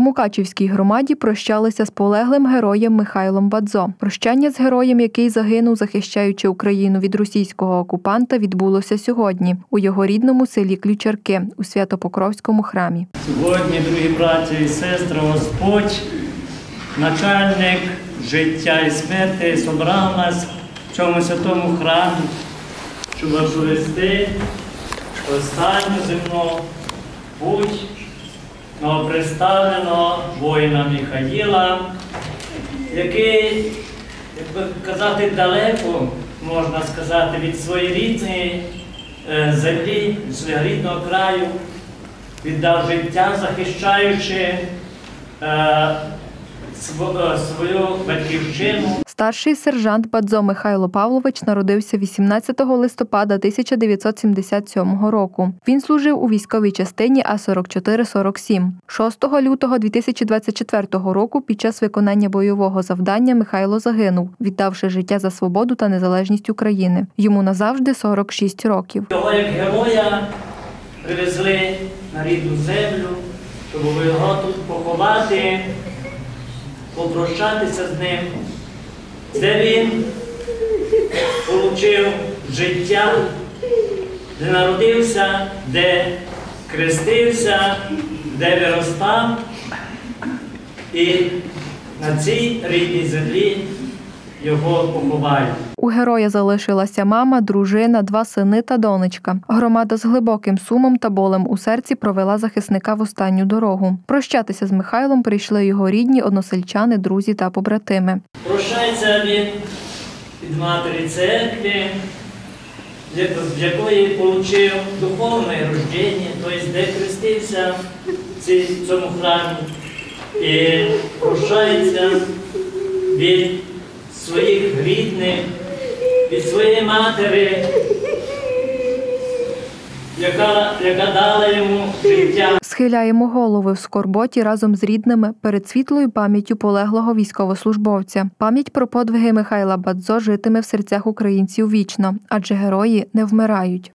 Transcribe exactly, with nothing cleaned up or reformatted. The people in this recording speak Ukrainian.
Мукачівській громаді прощалися з полеглим героєм Михайлом Бадзо. Прощання з героєм, який загинув, захищаючи Україну від російського окупанта, відбулося сьогодні у його рідному селі Ключарки у Свято-Покровському храмі. Сьогодні, дорогі браті і сестри, Господь, начальник життя і смерти, зібрав нас в цьому святому храмі, щоб провести останню земну путь новоприставленого воїна Михаїла, який, як би казати, далеко, можна сказати, від своєї рідної землі, від свого рідного краю, віддав життя, захищаючи е, свою батьківщину. Старший сержант Бадзо Михайло Павлович народився вісімнадцятого листопада тисяча дев'ятсот сімдесят сьомого року. Він служив у військовій частині А сорок чотири сорок сім. шостого лютого дві тисячі двадцять четвертого року під час виконання бойового завдання Михайло загинув, віддавши життя за свободу та незалежність України. Йому назавжди сорок шість років. Його як героя привезли на рідну землю, щоб його тут поховати, попрощатися з ним, де він отримав життя, де народився, де хрестився, де виростав. І на цій рідній землі його поховають. У героя залишилася мама, дружина, два сини та донечка. Громада з глибоким сумом та болем у серці провела захисника в останню дорогу. Прощатися з Михайлом прийшли його рідні, односельчани, друзі та побратими. Прощається він від матері церкви, в якої отримав духовне рождення, тобто де хрестився в цьому храмі. І прощається від своїх рідних, від своєї матері, яка, яка дала йому життя. Схиляємо голови в скорботі разом з рідними перед світлою пам'яттю полеглого військовослужбовця. Пам'ять про подвиги Михайла Бадзо житиме в серцях українців вічно, адже герої не вмирають.